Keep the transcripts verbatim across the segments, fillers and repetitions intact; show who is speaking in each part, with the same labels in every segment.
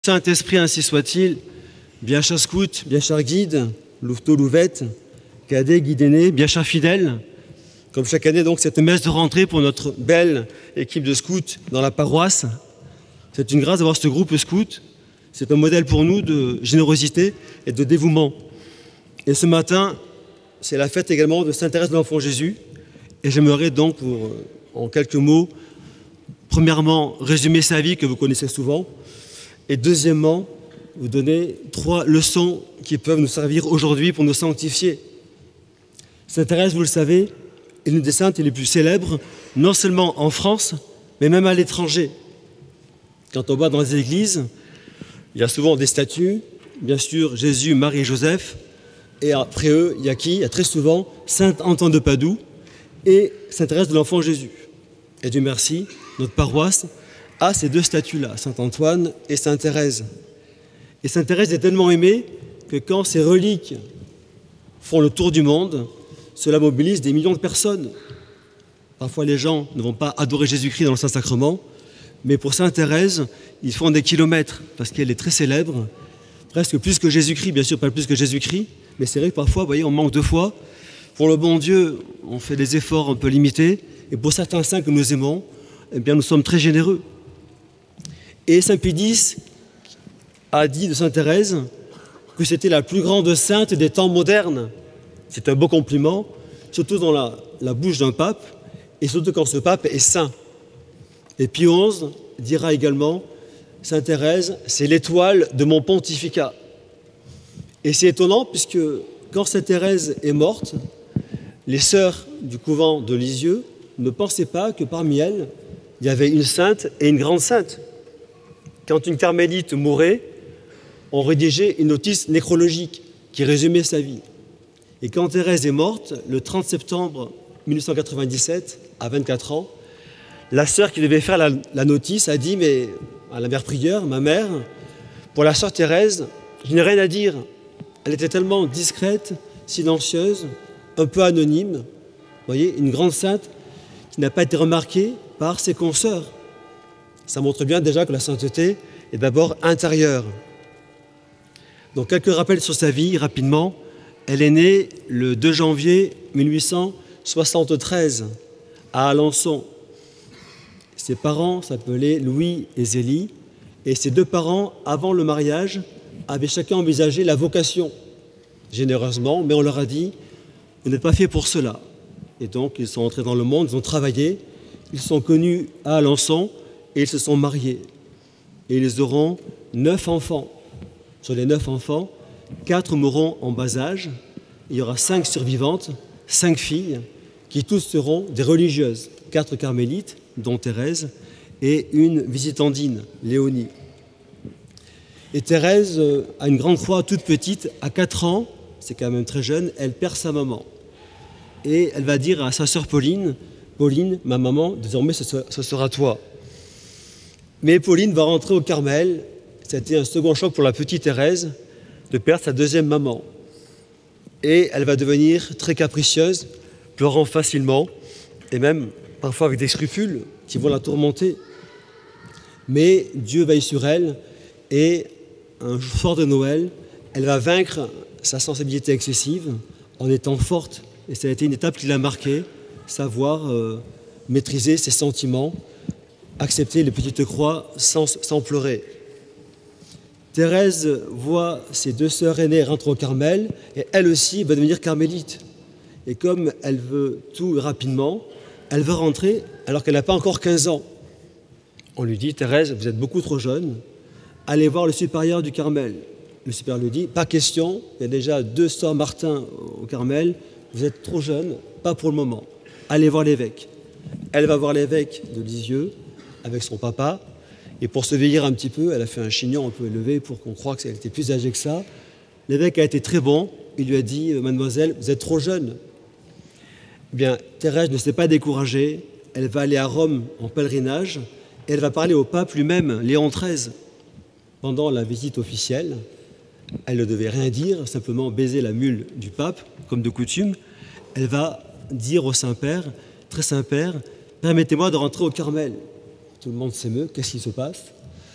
Speaker 1: Saint-Esprit, ainsi soit-il, bien cher scout, bien cher guide, louveteau, louvette, cadet, guide aîné, bien cher fidèle, comme chaque année, donc, cette messe de rentrée pour notre belle équipe de scouts dans la paroisse. C'est une grâce d'avoir ce groupe scout. C'est un modèle pour nous de générosité et de dévouement. Et ce matin, c'est la fête également de Sainte Thérèse de l'Enfant Jésus. Et j'aimerais donc, pour, en quelques mots, premièrement, résumer sa vie que vous connaissez souvent. Et deuxièmement, vous donner trois leçons qui peuvent nous servir aujourd'hui pour nous sanctifier. Sainte Thérèse, vous le savez, est l'une des saintes les plus célèbres, non seulement en France, mais même à l'étranger. Quand on va dans les églises, il y a souvent des statues, bien sûr Jésus, Marie et Joseph, et après eux, il y a qui? Il y a très souvent Saint Antoine de Padoue et Sainte Thérèse de l'Enfant Jésus. Et Dieu merci, notre paroisse a ces deux statues-là, Saint Antoine et Sainte Thérèse. Et Sainte Thérèse est tellement aimée que quand ces reliques font le tour du monde, cela mobilise des millions de personnes. Parfois, les gens ne vont pas adorer Jésus-Christ dans le Saint-Sacrement, mais pour Sainte Thérèse, ils font des kilomètres parce qu'elle est très célèbre, presque plus que Jésus-Christ, bien sûr pas plus que Jésus-Christ, mais c'est vrai que parfois, vous voyez, on manque de foi. Pour le bon Dieu, on fait des efforts un peu limités, et pour certains saints que nous aimons, eh bien, nous sommes très généreux. Et Saint Pie X a dit de Sainte Thérèse que c'était la plus grande sainte des temps modernes. C'est un beau compliment, surtout dans la, la bouche d'un pape, et surtout quand ce pape est saint. Et Pie onze dira également, Sainte Thérèse, c'est l'étoile de mon pontificat. Et c'est étonnant puisque quand Sainte Thérèse est morte, les sœurs du couvent de Lisieux ne pensaient pas que parmi elles, il y avait une sainte et une grande sainte. Quand une carmélite mourait, on rédigeait une notice nécrologique qui résumait sa vie. Et quand Thérèse est morte, le trente septembre mille huit cent quatre-vingt-dix-sept, à vingt-quatre ans, la sœur qui devait faire la, la notice a dit, mais à la mère prieure, ma mère, pour la sœur Thérèse, je n'ai rien à dire. Elle était tellement discrète, silencieuse, un peu anonyme. Vous voyez, une grande sainte qui n'a pas été remarquée par ses consoeurs. Ça montre bien déjà que la sainteté est d'abord intérieure. Donc quelques rappels sur sa vie, rapidement. Elle est née le deux janvier mille huit cent soixante-treize à Alençon. Ses parents s'appelaient Louis et Zélie, et ses deux parents, avant le mariage, avaient chacun envisagé la vocation, généreusement, mais on leur a dit « Vous n'êtes pas fait pour cela ». Et donc ils sont entrés dans le monde, ils ont travaillé, ils sont connus à Alençon, et ils se sont mariés. Et ils auront neuf enfants. Sur les neuf enfants, quatre mourront en bas âge. Il y aura cinq survivantes, cinq filles, qui toutes seront des religieuses. Quatre carmélites, dont Thérèse, et une visitandine, Léonie. Et Thérèse a une grande croix toute petite. À quatre ans, c'est quand même très jeune, elle perd sa maman. Et elle va dire à sa sœur Pauline, « Pauline, ma maman, désormais ce sera toi ». Mais Pauline va rentrer au Carmel. C'était un second choc pour la petite Thérèse de perdre sa deuxième maman. Et elle va devenir très capricieuse, pleurant facilement, et même parfois avec des scrupules qui vont la tourmenter. Mais Dieu veille sur elle, et un soir de Noël, elle va vaincre sa sensibilité excessive en étant forte. Et ça a été une étape qui l'a marquée, savoir euh, maîtriser ses sentiments, accepter les petites croix sans, sans pleurer. Thérèse voit ses deux sœurs aînées rentrer au Carmel et elle aussi va devenir carmélite. Et comme elle veut tout rapidement, elle veut rentrer alors qu'elle n'a pas encore quinze ans. On lui dit, Thérèse, vous êtes beaucoup trop jeune, allez voir le supérieur du Carmel. Le supérieur lui dit, pas question, il y a déjà deux sœurs Martin au Carmel, vous êtes trop jeune, pas pour le moment. Allez voir l'évêque. Elle va voir l'évêque de Lisieux avec son papa. Et pour se vieillir un petit peu, elle a fait un chignon un peu élevé pour qu'on croie qu'elle était plus âgée que ça. L'évêque a été très bon. Il lui a dit, mademoiselle, vous êtes trop jeune. Eh bien, Thérèse ne s'est pas découragée. Elle va aller à Rome en pèlerinage et elle va parler au pape lui-même, Léon treize. Pendant la visite officielle, elle ne devait rien dire, simplement baiser la mule du pape, comme de coutume. Elle va dire au Saint-Père, très Saint-Père, permettez-moi de rentrer au Carmel. Tout le monde s'émeut, qu'est-ce qui se passe?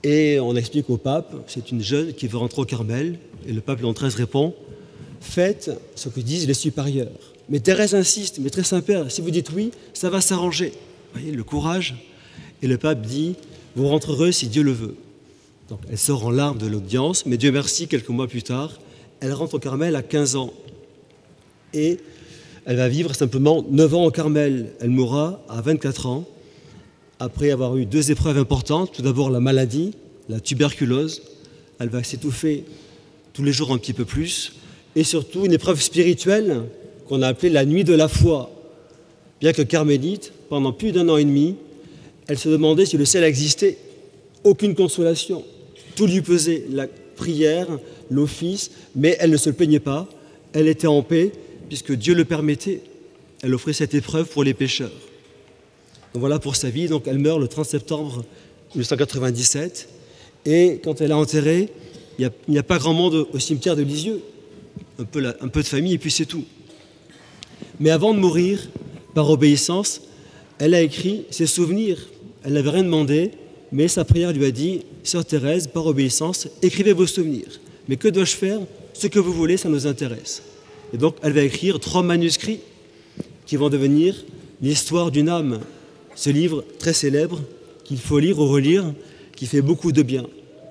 Speaker 1: Et on explique au pape, c'est une jeune qui veut rentrer au Carmel, et le pape Léon treize répond, faites ce que disent les supérieurs. Mais Thérèse insiste, mais très Saint-Père, si vous dites oui, ça va s'arranger. Vous voyez, le courage. Et le pape dit, vous rentrerez si Dieu le veut. Donc elle sort en larmes de l'audience, mais Dieu merci, quelques mois plus tard, elle rentre au Carmel à quinze ans. Et elle va vivre simplement neuf ans au Carmel. Elle mourra à vingt-quatre ans, après avoir eu deux épreuves importantes. Tout d'abord la maladie, la tuberculose. Elle va s'étouffer tous les jours un petit peu plus. Et surtout une épreuve spirituelle qu'on a appelée la nuit de la foi. Bien que carmélite, pendant plus d'un an et demi, elle se demandait si le ciel existait. Aucune consolation. Tout lui pesait, la prière, l'office, mais elle ne se plaignait pas. Elle était en paix, puisque Dieu le permettait. Elle offrait cette épreuve pour les pécheurs. Donc voilà pour sa vie. Donc elle meurt le trente septembre mille neuf cent quatre-vingt-dix-sept. Et quand elle est enterrée, il n'y a, a pas grand monde au cimetière de Lisieux. Un peu, la, un peu de famille et puis c'est tout. Mais avant de mourir, par obéissance, elle a écrit ses souvenirs. Elle n'avait rien demandé, mais sa prière lui a dit « Sœur Thérèse, par obéissance, écrivez vos souvenirs. Mais que dois-je faire? Ce que vous voulez, ça nous intéresse. » Et donc, elle va écrire trois manuscrits qui vont devenir l'histoire d'une âme. Ce livre très célèbre qu'il faut lire ou relire, qui fait beaucoup de bien.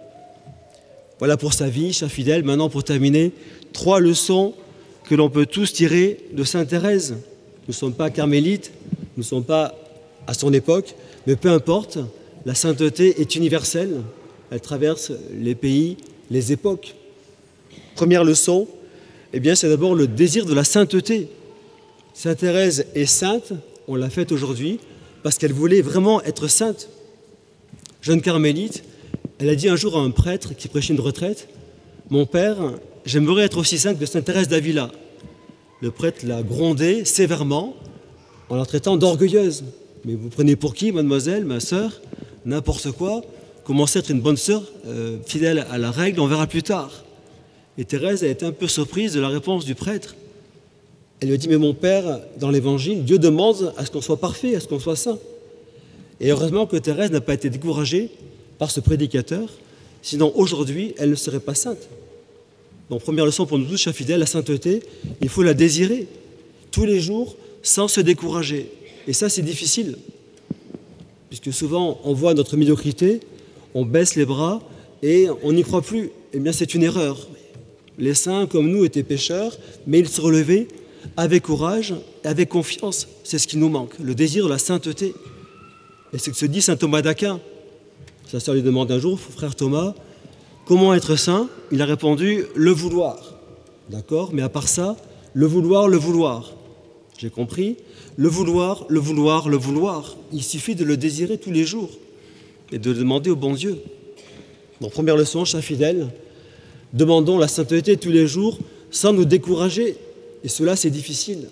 Speaker 1: Voilà pour sa vie, chers fidèles. Maintenant, pour terminer, trois leçons que l'on peut tous tirer de Sainte Thérèse. Nous ne sommes pas carmélites, nous ne sommes pas à son époque, mais peu importe, la sainteté est universelle. Elle traverse les pays, les époques. Première leçon, eh bien, c'est d'abord le désir de la sainteté. Sainte Thérèse est sainte, on l'a faite aujourd'hui, parce qu'elle voulait vraiment être sainte. Jeune carmélite, elle a dit un jour à un prêtre qui prêchait une retraite, « Mon père, j'aimerais être aussi sainte que Sainte Thérèse d'Avila. » Le prêtre l'a grondée sévèrement en la traitant d'orgueilleuse. « Mais vous prenez pour qui, mademoiselle, ma sœur? N'importe quoi. Commencez à être une bonne sœur, euh, fidèle à la règle, on verra plus tard. » Et Thérèse a été un peu surprise de la réponse du prêtre. Elle lui a dit, mais mon père, dans l'Évangile, Dieu demande à ce qu'on soit parfait, à ce qu'on soit saint. Et heureusement que Thérèse n'a pas été découragée par ce prédicateur, sinon aujourd'hui, elle ne serait pas sainte. Donc première leçon pour nous tous, chers fidèles, la sainteté, il faut la désirer tous les jours sans se décourager. Et ça, c'est difficile, puisque souvent, on voit notre médiocrité, on baisse les bras et on n'y croit plus. Eh bien, c'est une erreur. Les saints, comme nous, étaient pécheurs, mais ils se relevaient avec courage et avec confiance. C'est ce qui nous manque, le désir de la sainteté. Et c'est ce que se dit saint Thomas d'Aquin. Sa sœur lui demande un jour, frère Thomas, comment être saint? Il a répondu, le vouloir. D'accord? Mais à part ça, le vouloir, le vouloir. J'ai compris? Le vouloir, le vouloir, le vouloir. Il suffit de le désirer tous les jours et de le demander au bon Dieu. Donc, première leçon, chers fidèles, demandons la sainteté tous les jours sans nous décourager. Et cela, c'est difficile.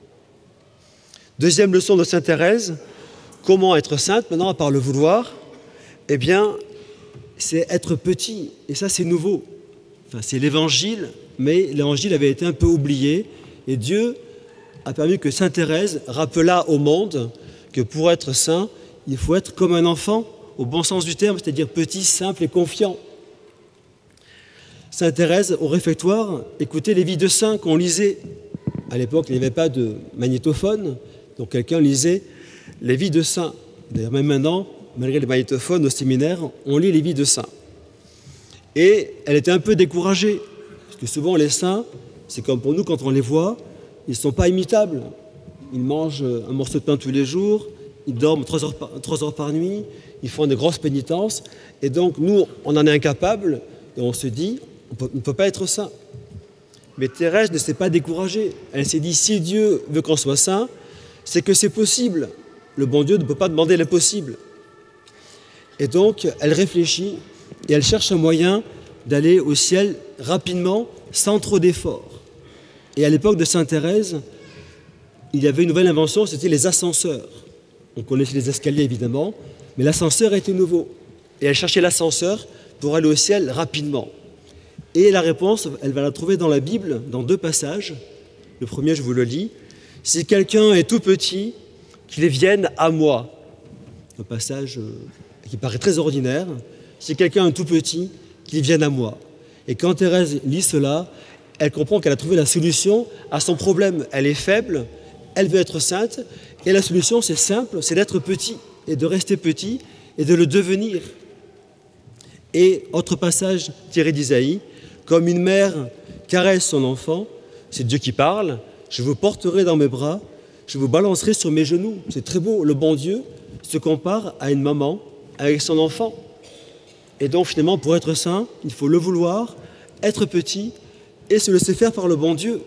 Speaker 1: Deuxième leçon de sainte Thérèse, comment être sainte, maintenant, à part le vouloir? Eh bien, c'est être petit. Et ça, c'est nouveau. Enfin, c'est l'Évangile, mais l'Évangile avait été un peu oublié. Et Dieu a permis que sainte Thérèse rappela au monde que pour être saint, il faut être comme un enfant, au bon sens du terme, c'est-à-dire petit, simple et confiant. Sainte Thérèse, au réfectoire, écoutait les vies de saints qu'on lisait. À l'époque, il n'y avait pas de magnétophone, donc quelqu'un lisait les vies de saints. D'ailleurs, même maintenant, malgré les magnétophones au séminaire, on lit les vies de saints. Et elle était un peu découragée, parce que souvent les saints, c'est comme pour nous quand on les voit, ils ne sont pas imitables. Ils mangent un morceau de pain tous les jours, ils dorment trois heures par, trois heures par nuit, ils font de grosses pénitences, et donc nous, on en est incapables, et on se dit, on ne peut pas être saint. Mais Thérèse ne s'est pas découragée. Elle s'est dit, si Dieu veut qu'on soit saint, c'est que c'est possible. Le bon Dieu ne peut pas demander l'impossible. Et donc, elle réfléchit et elle cherche un moyen d'aller au ciel rapidement, sans trop d'efforts. Et à l'époque de sainte Thérèse, il y avait une nouvelle invention, c'était les ascenseurs. On connaissait les escaliers, évidemment, mais l'ascenseur était nouveau. Et elle cherchait l'ascenseur pour aller au ciel rapidement. Et la réponse, elle va la trouver dans la Bible, dans deux passages. Le premier, je vous le lis. « Si quelqu'un est tout petit, qu'il vienne à moi. » Un passage qui paraît très ordinaire, si quelqu'un est tout petit, qu'il vienne à moi. Et quand Thérèse lit cela, elle comprend qu'elle a trouvé la solution à son problème. Elle est faible, elle veut être sainte, et la solution, c'est simple, c'est d'être petit, et de rester petit, et de le devenir. Et autre passage tiré d'Isaïe, comme une mère caresse son enfant, c'est Dieu qui parle, je vous porterai dans mes bras, je vous balancerai sur mes genoux. C'est très beau, le bon Dieu se compare à une maman avec son enfant. Et donc finalement, pour être saint, il faut le vouloir, être petit et se laisser faire par le bon Dieu.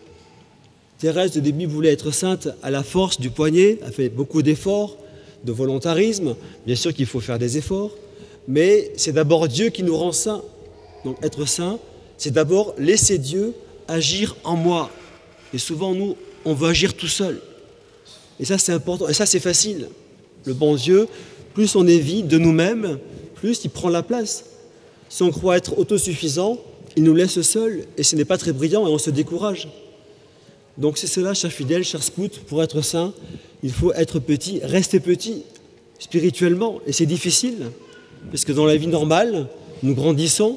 Speaker 1: Thérèse, au début, voulait être sainte à la force du poignet, a fait beaucoup d'efforts, de volontarisme. Bien sûr qu'il faut faire des efforts, mais c'est d'abord Dieu qui nous rend saints. Donc être saint, c'est d'abord laisser Dieu agir en moi. Et souvent, nous, on veut agir tout seul. Et ça, c'est important. Et ça, c'est facile. Le bon Dieu, plus on est vide de nous-mêmes, plus il prend la place. Si on croit être autosuffisant, il nous laisse seuls et ce n'est pas très brillant et on se décourage. Donc c'est cela, chers fidèles, chers scouts, pour être saint, il faut être petit, rester petit, spirituellement. Et c'est difficile, parce que dans la vie normale, nous grandissons.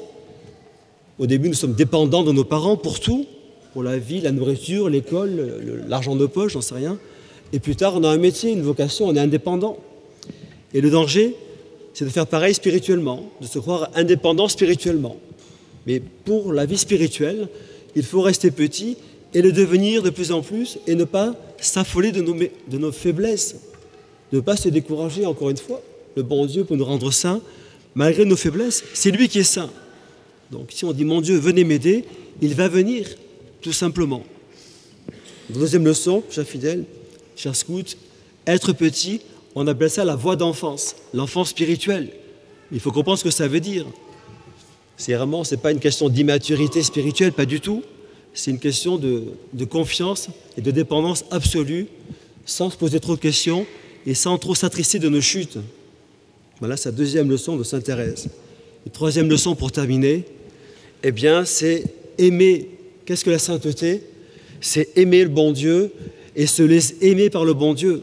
Speaker 1: Au début, nous sommes dépendants de nos parents pour tout, pour la vie, la nourriture, l'école, l'argent de poche, j'en sais rien. Et plus tard, on a un métier, une vocation, on est indépendant. Et le danger, c'est de faire pareil spirituellement, de se croire indépendant spirituellement. Mais pour la vie spirituelle, il faut rester petit et le devenir de plus en plus et ne pas s'affoler de nos, de nos faiblesses, ne pas se décourager, encore une fois. Le bon Dieu peut nous rendre saints malgré nos faiblesses. C'est lui qui est saint. Donc si on dit « Mon Dieu, venez m'aider », il va venir, tout simplement. Deuxième leçon, chers fidèles, chers scouts, être petit, on appelle ça la voie d'enfance, l'enfance spirituelle. Il faut comprendre ce que ça veut dire. C'est vraiment, ce n'est pas une question d'immaturité spirituelle, pas du tout. C'est une question de, de confiance et de dépendance absolue, sans se poser trop de questions et sans trop s'attrister de nos chutes. Voilà sa deuxième leçon de Sainte Thérèse. Et troisième leçon pour terminer, eh bien, c'est aimer. Qu'est-ce que la sainteté? C'est aimer le bon Dieu et se laisser aimer par le bon Dieu.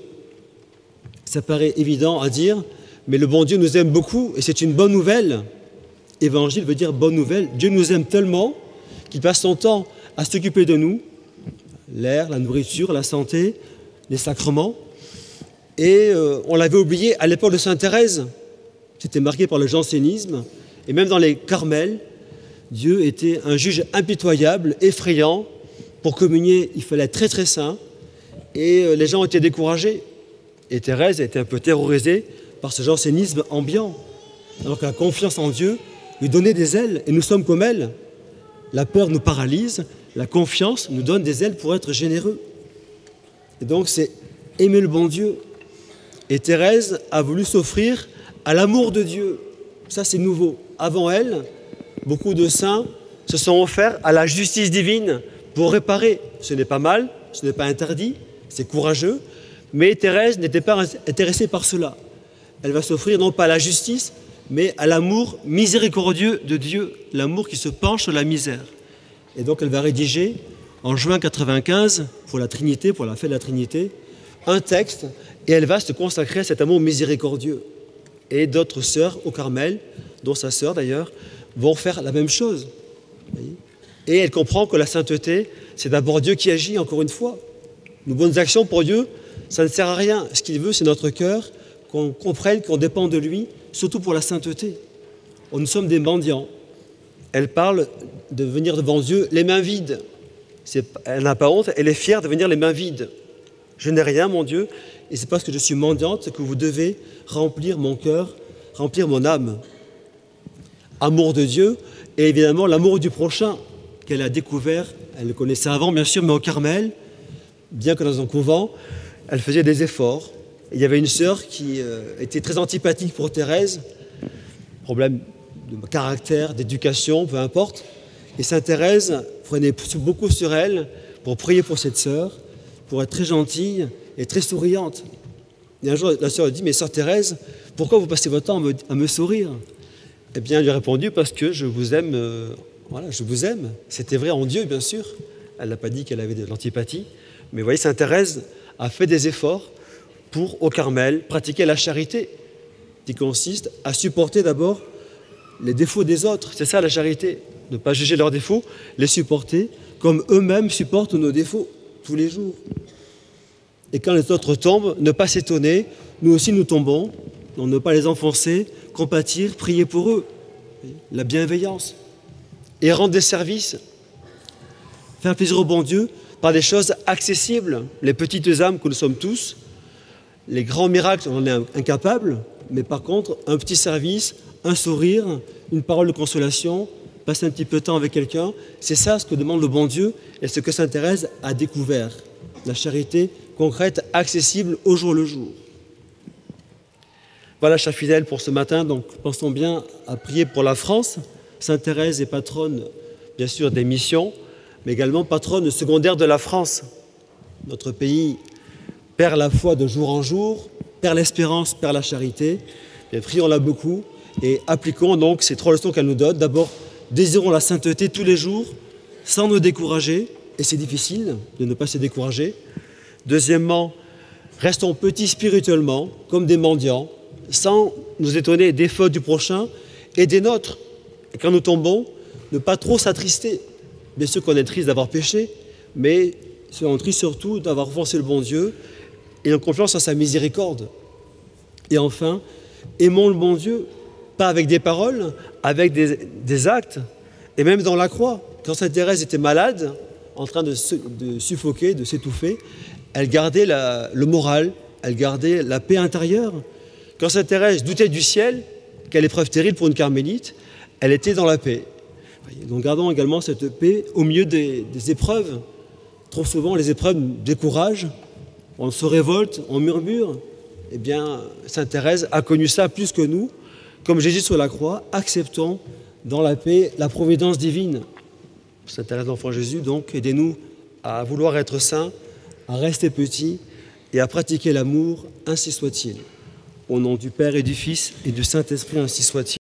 Speaker 1: Ça paraît évident à dire, mais le bon Dieu nous aime beaucoup et c'est une bonne nouvelle. Évangile veut dire bonne nouvelle. Dieu nous aime tellement qu'il passe son temps à s'occuper de nous, l'air, la nourriture, la santé, les sacrements. Et euh, on l'avait oublié à l'époque de Sainte Thérèse. C'était marqué par le jansénisme. Et même dans les Carmels, Dieu était un juge impitoyable, effrayant. Pour communier, il fallait être très très saint. Et euh, les gens étaient découragés. Et Thérèse était un peu terrorisée par ce jansénisme ambiant. Alors que la confiance en Dieu lui donnait des ailes. Et nous sommes comme elle. La peur nous paralyse. La confiance nous donne des ailes pour être généreux. Et donc c'est aimer le bon Dieu. Et Thérèse a voulu s'offrir à l'amour de Dieu. Ça c'est nouveau. Avant elle, beaucoup de saints se sont offerts à la justice divine pour réparer. Ce n'est pas mal, ce n'est pas interdit, c'est courageux. Mais Thérèse n'était pas intéressée par cela. Elle va s'offrir non pas à la justice, mais à l'amour miséricordieux de Dieu, l'amour qui se penche sur la misère. Et donc elle va rédiger, en juin quatre-vingt-quinze, pour la Trinité, pour la fête de la Trinité, un texte, et elle va se consacrer à cet amour miséricordieux. Et d'autres sœurs au Carmel, dont sa sœur d'ailleurs, vont faire la même chose. Et elle comprend que la sainteté, c'est d'abord Dieu qui agit, encore une fois. Nos bonnes actions pour Dieu, ça ne sert à rien. Ce qu'il veut, c'est notre cœur, qu'on comprenne qu'on dépend de lui, surtout pour la sainteté. Nous sommes des mendiants. Elle parle de venir devant Dieu les mains vides. C'est, elle n'a pas honte, elle est fière de venir les mains vides. Je n'ai rien, mon Dieu, et c'est parce que je suis mendiante que vous devez remplir mon cœur, remplir mon âme. Amour de Dieu, et évidemment l'amour du prochain qu'elle a découvert. Elle le connaissait avant, bien sûr, mais au Carmel, bien que dans un couvent, elle faisait des efforts. Il y avait une sœur qui euh, était très antipathique pour Thérèse, problème de caractère, d'éducation, peu importe. Et Sainte Thérèse prenait beaucoup sur elle pour prier pour cette sœur, pour être très gentille et très souriante. Et un jour, la sœur lui dit « Mais sœur Thérèse, pourquoi vous passez votre temps à me, à me sourire ?» Eh bien, elle lui a répondu « Parce que je vous aime, euh, voilà, je vous aime. » C'était vrai en Dieu, bien sûr. Elle n'a pas dit qu'elle avait de l'antipathie. Mais vous voyez, Sainte Thérèse a fait des efforts pour, au Carmel, pratiquer la charité, qui consiste à supporter d'abord les défauts des autres. C'est ça la charité, ne pas juger leurs défauts, les supporter comme eux-mêmes supportent nos défauts tous les jours. Et quand les autres tombent, ne pas s'étonner, nous aussi nous tombons, donc ne pas les enfoncer, compatir, prier pour eux. La bienveillance. Et rendre des services. Faire plaisir au bon Dieu par des choses accessibles, les petites âmes que nous sommes tous. Les grands miracles, on en est incapables, mais par contre, un petit service, un sourire, une parole de consolation, passer un petit peu de temps avec quelqu'un, c'est ça ce que demande le bon Dieu et ce que sainte Thérèse a découvert. La charité concrète, accessible au jour le jour. Voilà, chers fidèles, pour ce matin, donc pensons bien à prier pour la France. Sainte Thérèse est patronne, bien sûr, des missions, mais également patronne secondaire de la France. Notre pays perd la foi de jour en jour, perd l'espérance, perd la charité. Bien, prions-la beaucoup et appliquons donc ces trois leçons qu'elle nous donne. D'abord, désirons la sainteté tous les jours, sans nous décourager, et c'est difficile de ne pas se décourager. Deuxièmement, restons petits spirituellement, comme des mendiants, sans nous étonner des fautes du prochain et des nôtres. Et quand nous tombons, ne pas trop s'attrister. Bien sûr qu'on est triste d'avoir péché, mais soyons tristes surtout d'avoir offensé le bon Dieu et en confiance en sa miséricorde. Et enfin, aimons le bon Dieu, pas avec des paroles, avec des, des actes, et même dans la croix. Quand sainte Thérèse était malade, en train de, de suffoquer, de s'étouffer, elle gardait la, le moral, elle gardait la paix intérieure. Quand sainte Thérèse doutait du ciel, quelle épreuve terrible pour une carmélite, elle était dans la paix. Donc gardons également cette paix au milieu des, des épreuves. Trop souvent, les épreuves nous découragent, on se révolte, on murmure. Eh bien, sainte Thérèse a connu ça plus que nous. Comme Jésus sur la croix, acceptons dans la paix la providence divine. Sainte Thérèse d'Enfant Jésus, donc, aidez-nous à vouloir être saints, à rester petits et à pratiquer l'amour, ainsi soit-il. Au nom du Père et du Fils et du Saint-Esprit, ainsi soit-il.